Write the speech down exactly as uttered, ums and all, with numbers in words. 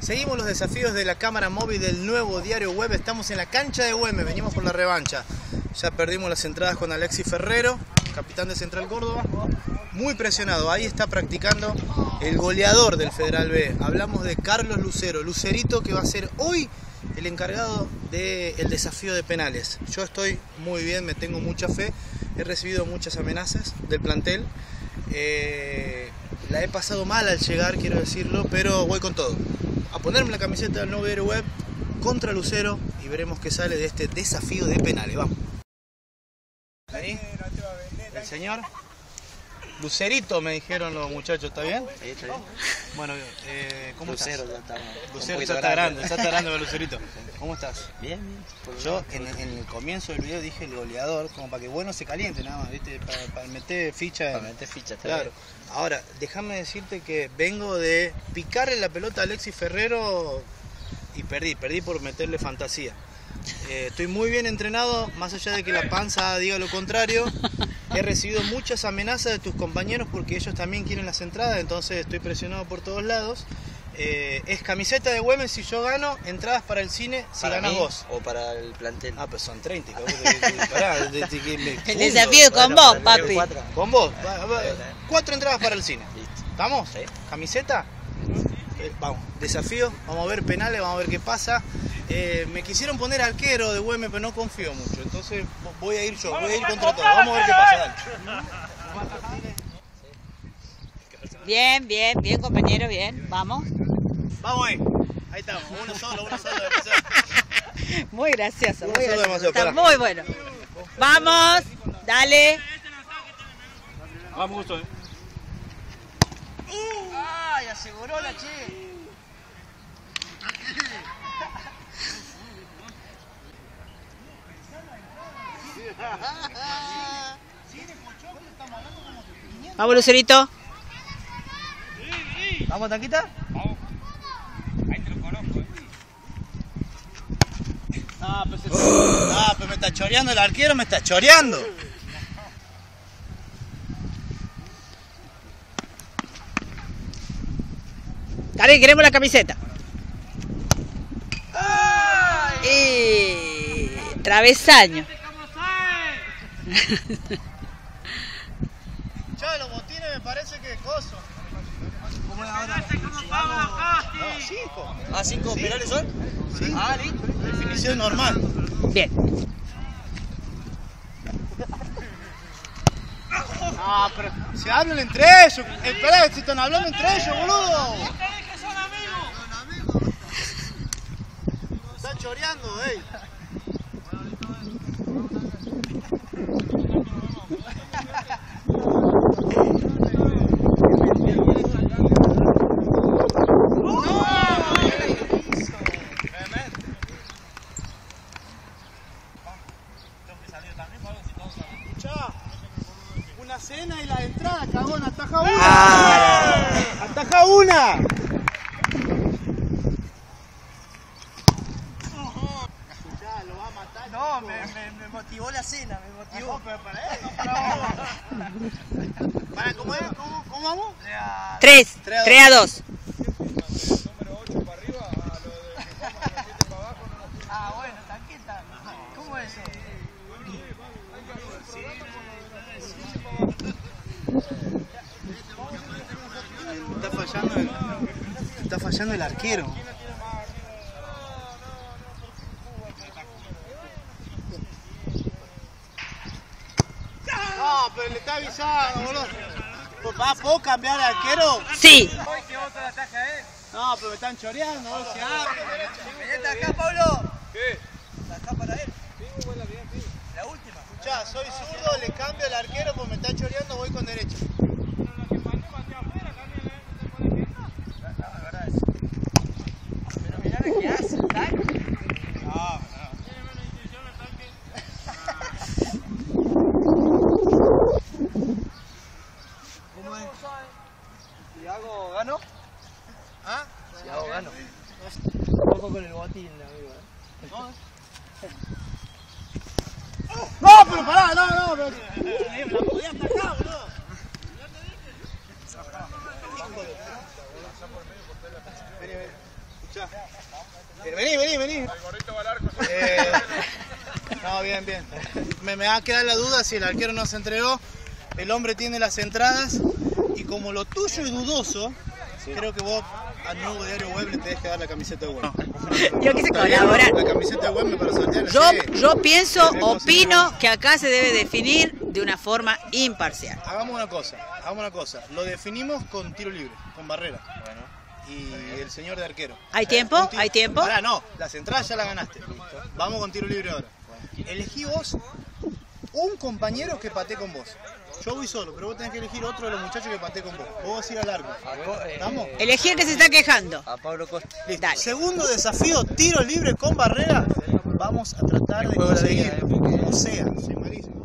Seguimos los desafíos de la cámara móvil del nuevo diario web. Estamos en la cancha de Güemes, venimos por la revancha. Ya perdimos las entradas con Alexis Ferrero, capitán de Central Córdoba. Muy presionado, ahí está practicando el goleador del Federal B. Hablamos de Carlos Lucero, Lucerito, que va a ser hoy el encargado del desafío de penales. Yo estoy muy bien, me tengo mucha fe. He recibido muchas amenazas del plantel. Eh, la he pasado mal al llegar, quiero decirlo, pero voy con todo. A ponerme la camiseta del nuevo diario web contra Lucero y veremos qué sale de este desafío de penales. Vamos. Vení. El señor Lucerito, me dijeron los muchachos, ¿está bien? Sí, está bien. Bueno, eh, ¿cómo Lucero estás? ya está. Lucero ya está grande, ya está grande el Lucerito. ¿Cómo estás? Bien, bien. Yo en, en el comienzo del video dije el goleador, como para que bueno se caliente nada más, ¿viste? Para, para meter ficha. Para meter ficha, está claro. bien. Ahora, déjame decirte que vengo de picarle la pelota a Alexis Ferrero y perdí, perdí por meterle fantasía. Eh, estoy muy bien entrenado, más allá de que la panza diga lo contrario. He recibido muchas amenazas de tus compañeros porque ellos también quieren las entradas, entonces estoy presionado por todos lados. Eh, es camiseta de Güemes si yo gano, entradas para el cine si ¿Para ganas mí vos. o para el plantel? Ah, pues son treinta. Pará, de, de, de, que me El fundo. desafío con Bueno, vos, para el papi. cuatro. Con vos. Va, va, cuatro entradas para el cine. Listo. ¿Estamos? Sí. ¿Camiseta? Eh, vamos, desafío, vamos a ver penales, vamos a ver qué pasa. Eh, me quisieron poner arquero de Güemes, pero no confío mucho, entonces voy a ir yo, voy a ir contra todo. Vamos a ver qué pasa, dale. Bien, bien, bien, compañero, bien. Vamos. Vamos ahí, ahí estamos, uno solo, uno solo de Muy gracioso, muy Uno solo gracioso. demasiado, Está pará. muy bueno. Vamos, dale. Vamos, gusto, eh. ¡Ay, aseguró la che! Vamos, Lucerito. ¿Vamos, Tanquita? Vamos. Ahí te lo conozco, eh. Ah, pues, es... ah, pues me está choreando el arquero, me está choreando. Dale, queremos la camiseta. Y travesaño. Che, los botines me parece que coso. ¿Cómo es ahora? No, cinco. ¿Ah, cinco Sí. penales son? Sí. Ah, listo. Definición normal. Bien. Ah, pero se hablan entre ellos. Espera, si están hablando entre ellos, boludo. Están choreando, ey. Una cena y la entrada, cagón, ataja una. Ah. Ataja una. Ya, lo va a matar. No, me, me, me motivó la cena, me motivó. No, pero para él, no para vos. ¿Para cómo es? ¿Cómo, cómo vamos? Tres, Tres a tres a dos. Número ocho para arriba, a lo de que vamos a los siete para abajo, no nos piden. Ah, bueno, Tanquita. ¿Cómo es eso? Está fallando el, está fallando el arquero. No, pero le está avisando, boludo. ¿Va, ¿Puedo cambiar de arquero? Sí. ¿Qué otro le ataca a él? No, pero me están choreando, boludo. Se abre. Venete acá, Pablo. ¿Qué? Acá para él. Sí, vuela bien, sí. La última. Escuchá, soy zurdo, le cambio el arquero porque me está choreando, voy con derecha. Pero mirá lo que hace, Tanque. No, ¿Cómo es? Si hago, gano. ¿Ah? Si hago, gano. Ojo con el botín, amigo. ¿eh? No, no, pero pará, no, no, pero... Me la podía atacar, boludo. Ya. Eh, vení, vení, vení. El gorrito va al arco. Eh, no, bien, bien. Me, me va a quedar la duda si el arquero no se entregó. El hombre tiene las entradas y como lo tuyo es dudoso, sí, creo que vos al nuevo diario web le tenés que dar la camiseta de web. Yo quise ¿Está bien? colaborar. La camiseta de web me para sortear. Yo, Sí. yo pienso, Cualquier cosa opino que- que acá se debe definir de una forma imparcial. Hagamos una cosa, hagamos una cosa. Lo definimos con tiro libre, con barrera. Y el señor de arquero. ¿Hay tiempo? Un tiro- ¿Hay tiempo? Pará, no, las entradas ya las ganaste. Vamos con tiro libre ahora. Elegí vos un compañero que patee con vos. Yo voy solo, pero vos tenés que elegir otro de los muchachos que patee con vos. Vos vas a ir al arco. ¿Estamos? Elegí el que se está quejando. A Pablo Costa. Listo. Dale. Segundo desafío, tiro libre con barrera. Vamos a tratar de conseguir, como sea, soy malísimo.